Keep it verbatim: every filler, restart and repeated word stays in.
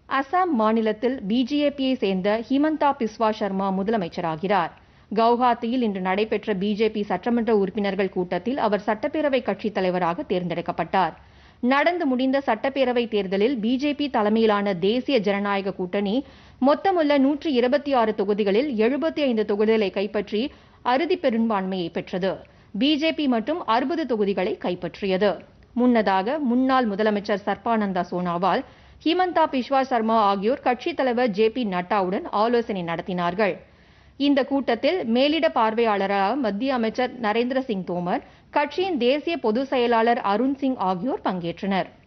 அசாம் மாநிலத்தில் பிஜேபியை சேர்ந்த ஹிமந்தா பிஸ்வா சர்மா முதலமைச்சராகிறார். கவுஹாத்தியில் இன்று நடைபெற்ற பிஜேபி சட்டமன்ற உறுப்பினர்கள் கூட்டத்தில் அவர் சட்டப்பேரவை கட்சித் தலைவராக தேர்ந்தெடுக்கப்பட்டார். நடந்து முடிந்த சட்டப்பேரவை தேர்தலில் பிஜேபி தலைமையிலான தேசிய ஜனநாயக கூட்டணி மொத்தமுள்ள நூற்றி இருபத்தி ஆறு தொகுதிகளில் எழுபத்தி ஐந்து தொகுதிகளை கைப்பற்றி அறுதி பெரும்பான்மையை பெற்றது. பிஜேபி மட்டும் அறுபது தொகுதிகளை கைப்பற்றியது. முன்னதாக முன்னாள் முதலமைச்சர் சர்பானந்தா சோனாவால், ஹிமந்தா பிஸ்வா சர்மா ஆகியோர் கட்சித் தலைவர் ஜே பி நட்டாவுடன் ஆலோசனை நடத்தினார்கள். இந்த கூட்டத்தில் மேலிட பார்வையாளராக மத்திய அமைச்சர் நரேந்திர சிங் தோமர், கட்சியின் தேசிய பொதுச் செயலாளர் அருண் சிங் ஆகியோர் பங்கேற்றனர்.